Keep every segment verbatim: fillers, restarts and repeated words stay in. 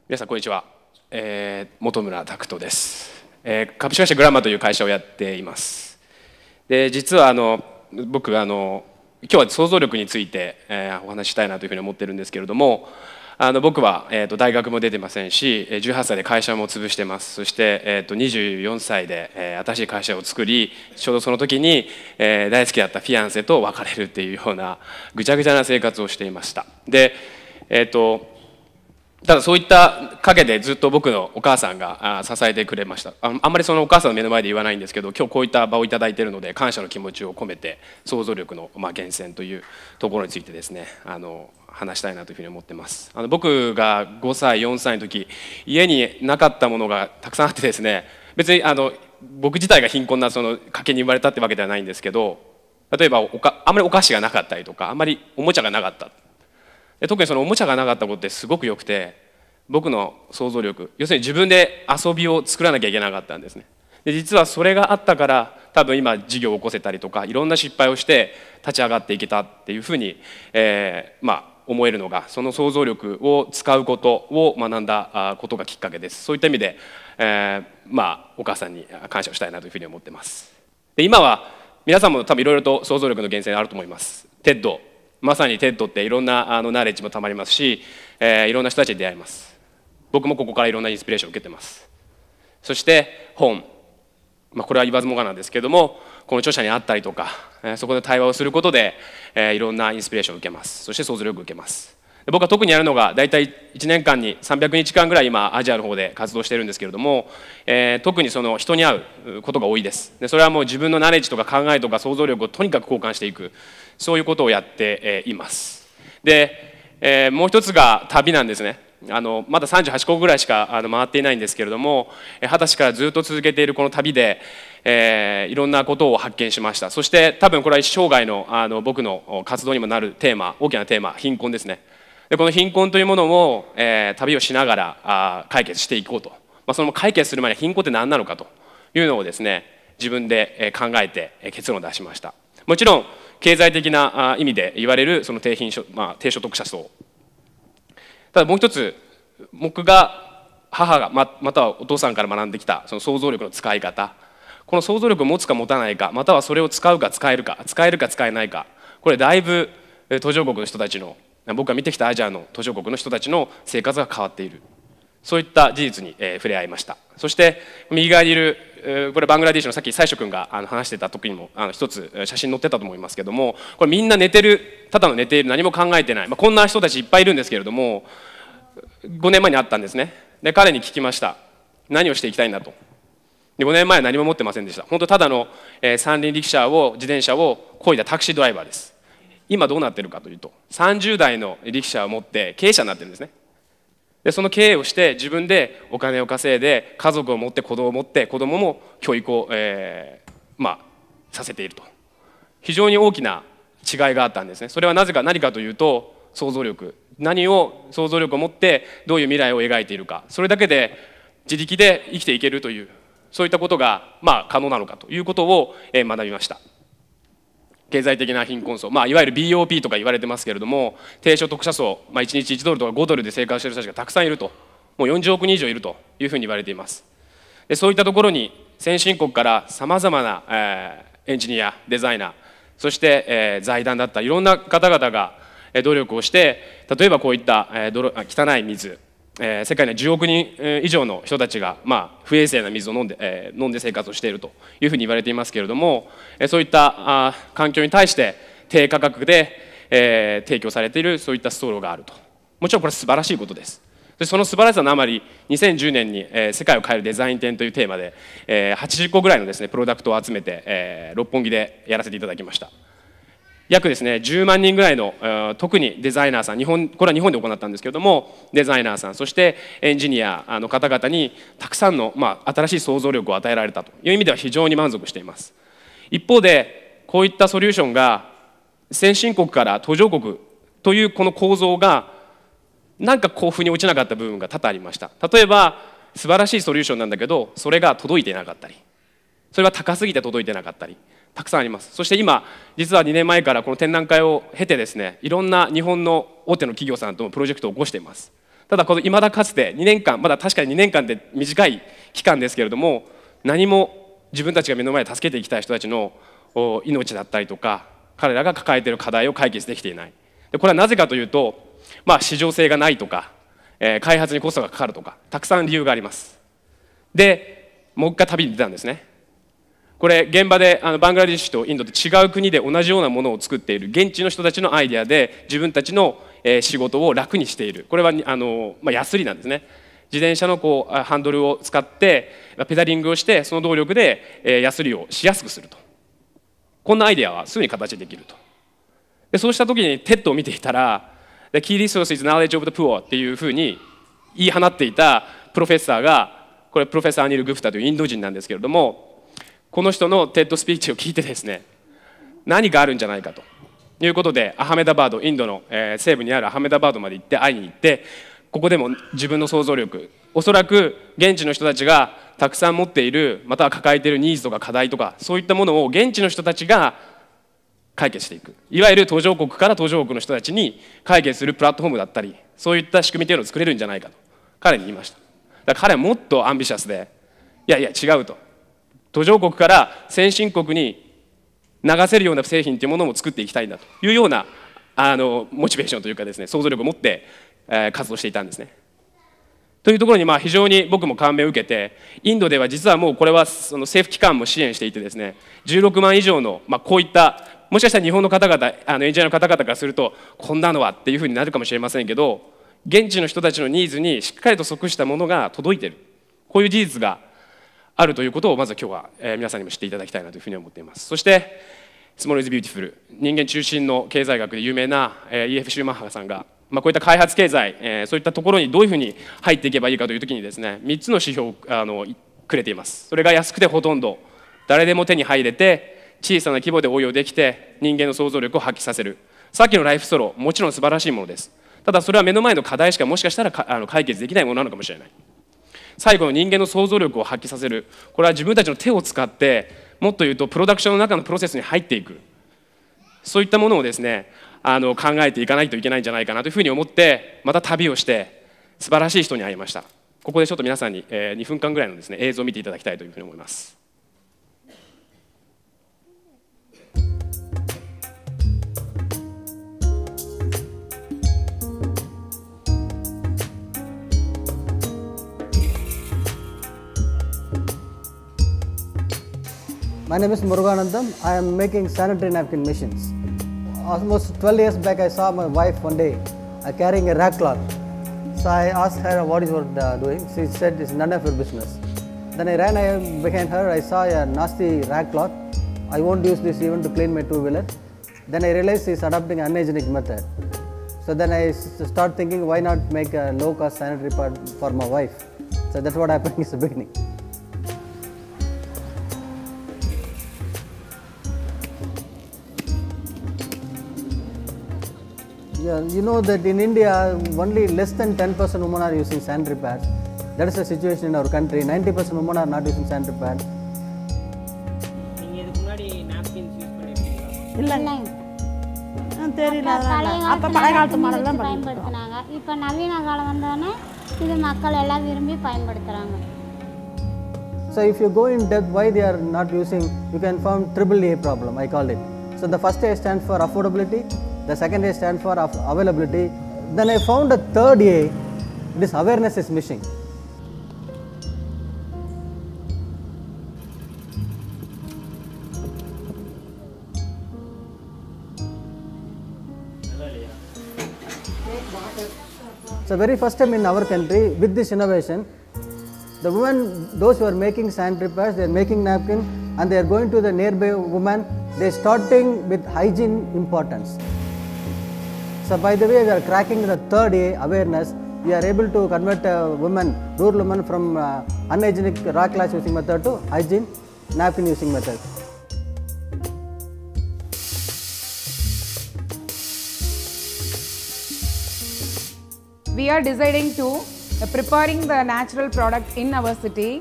皆さんこんにちは、えー、本村拓人です、えー、株式会社グランマという会社をやっています。で実はあの僕あの今日は想像力について、えー、お話ししたいなというふうに思ってるんですけれども、あの僕は、えー、と大学も出てませんし、じゅうはっさいで会社も潰してます。そして、えー、とにじゅうよんさいで、えー、新しい会社を作り、ちょうどその時に、えー、大好きだったフィアンセと別れるっていうようなぐちゃぐちゃな生活をしていました。でえっ、ー、とただそういった陰でずっと僕のお母さんが支えてくれました。あんまりそのお母さんの目の前で言わないんですけど、今日こういった場をいただいているので感謝の気持ちを込めて想像力のまあ源泉というところについてですね、あの話したいなというふうに思ってます。あの僕がごさいよんさいの時、家になかったものがたくさんあってですね、別にあの僕自体が貧困なその家系に生まれたってわけではないんですけど、例えばおかあんまりお菓子がなかったりとか、あんまりおもちゃがなかった。で特にそのおもちゃがなかったことってすごく良くて、僕の想像力、要するに自分で遊びを作らなきゃいけなかったんですね。で実はそれがあったから多分今事業を起こせたりとかいろんな失敗をして立ち上がっていけたっていうふうに、えー、まあ思えるのが、その想像力を使うことを学んだことがきっかけです。そういった意味で、えー、まあお母さんに感謝をしたいなというふうに思ってます。で今は皆さんも多分いろいろと想像力の源泉あると思います。テッド、まさにテッドっていろんなあのナレッジもたまりますし、えー、いろんな人たちに出会います。僕もここからいろんなインスピレーションを受けてます。そして本、まあ、これは言わずもがなんですけれども、この著者に会ったりとか、えー、そこで対話をすることで、えー、いろんなインスピレーションを受けます。そして想像力を受けます。で僕は特にやるのが大体いちねんかんにさんびゃくにちかんぐらい今アジアの方で活動しているんですけれども、えー、特にその人に会うことが多いです。でそれはもう自分のナレッジとか考えとか想像力をとにかく交換していく、そういうことをやっています。で、えー、もう一つが旅なんですね。あのまださんじゅうはちこぐらいしかあの回っていないんですけれども、はたちからずっと続けているこの旅で、えー、いろんなことを発見しました。そして多分これは生涯の、あの僕の活動にもなるテーマ、大きなテーマ、貧困ですね。でこの貧困というものを、えー、旅をしながらあ解決していこうと、まあ、その解決する前に貧困って何なのかというのをですね、自分で考えて結論を出しました。もちろん経済的な意味で言われるその低貧所、まあ、低所得者層、ただもう一つ、僕が母が ま, またはお父さんから学んできたその想像力の使い方、この想像力を持つか持たないか、またはそれを使うか使えるか、使えるか使えないか、これだいぶ途上国の人たちの、僕が見てきたアジアの途上国の人たちの生活が変わっている、そういった事実に触れ合いました。そして右側にいる、これバングラディッシュのさっき最初君が話してた時にもあの一つ写真載ってたと思いますけども、これみんな寝てる、ただの寝ている、何も考えてない、まあ、こんな人たちいっぱいいるんですけれども、ごねんまえに会ったんですね。で彼に聞きました。何をしていきたいんだと。でごねんまえは何も持ってませんでした。本当ただの、えー、三輪力車を自転車を漕いだタクシードライバーです。今どうなってるかというと、さんじゅうだいの力車を持って経営者になってるんですね。でその経営をして自分でお金を稼いで家族を持って子供を持って子供も教育を、えー、まあさせていると。非常に大きな違いがあったんですね。それはなぜか何かというと、想像力、何を想像力を持ってどういう未来を描いているか、それだけで自力で生きていけるという、そういったことがまあ可能なのかということを学びました。経済的な貧困層、まあ、いわゆる ビーオーピー とか言われてますけれども、低所得者層、まあ、いちにちいちドルとかごドルで生活している人たちがたくさんいると、もうよんじゅうおくにん以上いるというふうに言われています。でそういったところに先進国からさまざまな、えー、エンジニア、デザイナー、そして、えー、財団だったいろんな方々が努力をして、例えばこういった、えー、泥汚い水、えー、世界にはじゅうおくにん以上の人たちが、まあ、不衛生な水を飲んで、えー、飲んで生活をしているというふうに言われていますけれども、えー、そういったあ環境に対して低価格で、えー、提供されているそういったストローがあると。もちろんこれは素晴らしいことです。でその素晴らしさのあまりにせんじゅうねんに、えー、世界を変えるデザイン展というテーマで、えー、はちじゅっこぐらいのですねプロダクトを集めて、えー、六本木でやらせていただきました。約ですねじゅうまんにんぐらいの、えー、特にデザイナーさん、日本これは日本で行ったんですけれども、デザイナーさん、そしてエンジニアの方々にたくさんの、まあ、新しい想像力を与えられたという意味では非常に満足しています。一方でこういったソリューションが先進国から途上国というこの構造がなんかこう腑に落ちなかった部分が多々ありました。例えば素晴らしいソリューションなんだけどそれが届いていなかったり、それは高すぎて届いてなかったり、たくさんあります。そして今実はにねんまえからこの展覧会を経てですね、いろんな日本の大手の企業さんともプロジェクトを起こしています。 ただこの未だかつてにねんかん、まだ確かににねんかんって短い期間ですけれども、何も自分たちが目の前で助けていきたい人たちの命だったりとか、彼らが抱えている課題を解決できていない。でこれはなぜかというと、まあ、市場性がないとか、えー、開発にコストがかかるとか、たくさん理由があります。でもう一回旅に出たんですね。これ現場であのバングラデシュとインドで違う国で同じようなものを作っている現地の人たちのアイデアで自分たちの仕事を楽にしている。これはあの、まあ、ヤスリなんですね。自転車のこうハンドルを使ってペダリングをしてその動力でヤスリをしやすくすると。こんなアイデアはすぐに形できると。でそうした時にテッドを見ていたら The key resource is knowledge of the poor っていうふうに言い放っていたプロフェッサーが、これプロフェッサーアニル・グフタというインド人なんですけれども、この人のテッドスピーチを聞いてですね、何かあるんじゃないかということでアハメダバード、インドの西部にあるアハメダバードまで行って会いに行って、ここでも自分の想像力、おそらく現地の人たちがたくさん持っている、または抱えているニーズとか課題とか、そういったものを現地の人たちが解決していく、いわゆる途上国から途上国の人たちに解決するプラットフォームだったり、そういった仕組みというのを作れるんじゃないかと彼に言いました。だから彼はもっとアンビシャスで、いやいや違うと、途上国から先進国に流せるような製品というものも作っていきたいんだというようなあのモチベーションというかですね、想像力を持って、えー、活動していたんですね。というところにまあ非常に僕も感銘を受けて、インドでは実はもうこれはその政府機関も支援していてですね、じゅうろくまん以上のまあこういった、もしかしたら日本の方々、あのエンジニアの方々からするとこんなのはっていうふうになるかもしれませんけど、現地の人たちのニーズにしっかりと即したものが届いている、こういう事実があるということをまず今日は、えー、皆さんにも知っていただきたいなというふうに思っています。そしてスモールイズビューティフル、人間中心の経済学で有名な、えー、イーエフ シューマッハさんが、まあ、こういった開発経済、えー、そういったところにどういうふうに入っていけばいいかというときにですね、みっつの指標をあのくれています。それが安くてほとんど誰でも手に入れて、小さな規模で応用できて、人間の想像力を発揮させる。さっきのライフストロー、もちろん素晴らしいものです。ただそれは目の前の課題しかもしかしたらかあの解決できないものなのかもしれない。最後の人間の想像力を発揮させる、これは自分たちの手を使って、もっと言うとプロダクションの中のプロセスに入っていく、そういったものをですね、あの考えていかないといけないんじゃないかなというふうに思って、また旅をして素晴らしい人に会いました。ここでちょっと皆さんに、えー、にふんかんぐらいのですね、映像を見ていただきたいというふうに思います。 My name is Muruganandam. I am making sanitary napkin machines. Almost twelve years back, I saw my wife one day uh, carrying a rag cloth. So I asked her, what is what uh, doing? She said, it's none of your business. Then I ran behind her. I saw a nasty rag cloth. I won't use this even to clean my two-wheeler. Then I realized she's adopting an unhygienic method. So then I start thinking, why not make a low-cost sanitary pad for my wife? So that's what happened in the beginning. Yeah, you know that in India, only less than ten percent women are using sanitary pads. That is the situation in our country. ninety percent women are not using sanitary pads. So if you go in depth why they are not using, you can find triple A problem, I call it. So the first A stands for affordability. The second A stands for availability. Then I found a third A, this awareness is missing. So very first time in our country, with this innovation, the women, those who are making sanitary pads, they are making napkin and they are going to the nearby woman, they are starting with hygiene importance. So by the way, we are cracking the third A, awareness. We are able to convert a woman, rural woman from uh, unhygienic raw cloth using method to hygiene napkin using method. We are deciding to uh, preparing the natural product in our city.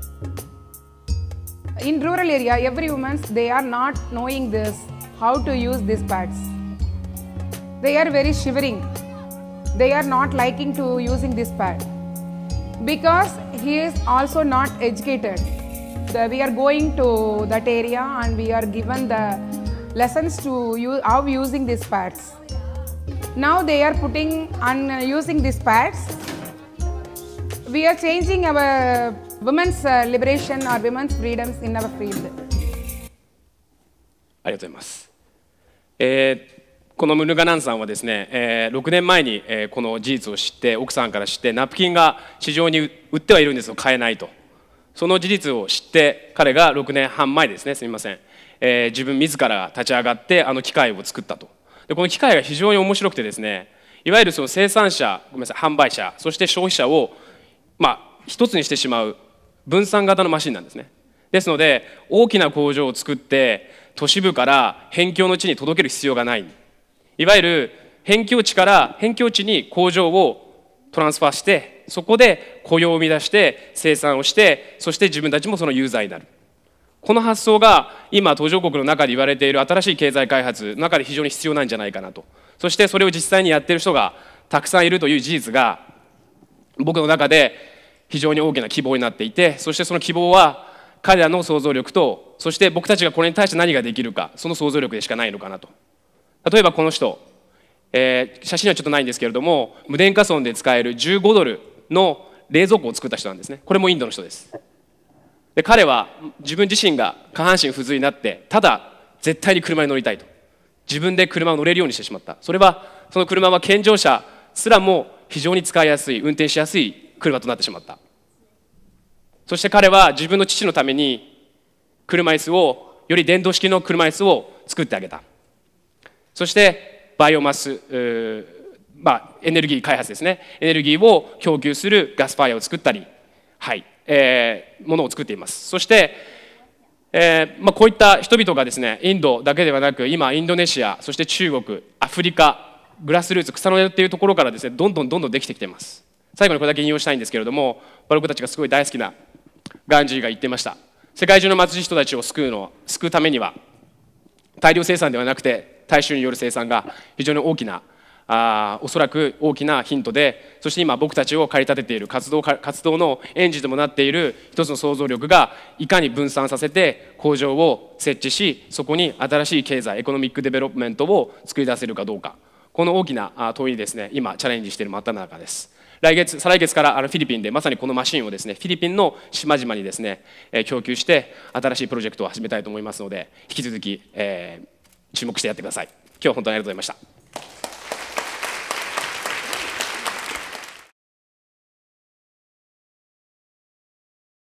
In rural area, every woman, they are not knowing this, how to use these pads. They are very shivering. they are not liking to using this pad because he is also not educated. The, we are going to that area and we are given the lessons to use how using these pads. Now they are putting and uh, using these pads. We are changing our women's uh, liberation or women's freedoms in our field. ありがとうございます。えーこのムルガナンさんはですね、えー、ろくねんまえに、えー、この事実を知って奥さんから知ってナプキンが市場に売ってはいるんですが買えないと、その事実を知って彼がろくねんはんまえですね、すみません、えー、自分自ら立ち上がってあの機械を作ったと。でこの機械が非常に面白くてですね、いわゆるその生産者、ごめんなさい、販売者、そして消費者をまあ一つにしてしまう分散型のマシンなんですね。ですので大きな工場を作って都市部から辺境の地に届ける必要がない。いわゆる辺境地から辺境地に工場をトランスファーして、そこで雇用を生み出して生産をして、そして自分たちもそのユーザーになる。この発想が今途上国の中で言われている新しい経済開発の中で非常に必要なんじゃないかなと。そしてそれを実際にやっている人がたくさんいるという事実が僕の中で非常に大きな希望になっていて、そしてその希望は彼らの想像力と、そして僕たちがこれに対して何ができるか、その想像力でしかないのかなと。例えばこの人、えー、写真はちょっとないんですけれども、無電化村で使えるじゅうごドルの冷蔵庫を作った人なんですね。これもインドの人です。で彼は自分自身が下半身不随になって、ただ絶対に車に乗りたいと、自分で車を乗れるようにしてしまった。それはその車は健常者すらも非常に使いやすい、運転しやすい車となってしまった。そして彼は自分の父のために車椅子を、より電動式の車椅子を作ってあげた。そしてバイオマス、まあ、エネルギー開発ですね、エネルギーを供給するガスファイアを作ったり、はいえー、ものを作っています。そして、えーまあ、こういった人々がですね、インドだけではなく今インドネシア、そして中国、アフリカ、グラスルーツ、草の根っていうところからですね、どんどんどんどんできてきています。最後にこれだけ引用したいんですけれども、僕たちがすごい大好きなガンジーが言っていました。世界中の貧しい人たちを救うの救うためには大量生産ではなくて大衆による生産が非常に大きな、あおそらく大きなヒントで、そして今僕たちを駆り立てている活動活動のエンジンともなっている一つの想像力が、いかに分散させて工場を設置し、そこに新しい経済エコノミックデベロップメントを作り出せるかどうか、この大きな問いにですね今チャレンジしている真っ只中です。来月再来月からあのフィリピンでまさにこのマシンをですねフィリピンの島々にですね供給して新しいプロジェクトを始めたいと思いますので、引き続き、えー注目してやってください。今日は本当にありがとうございました。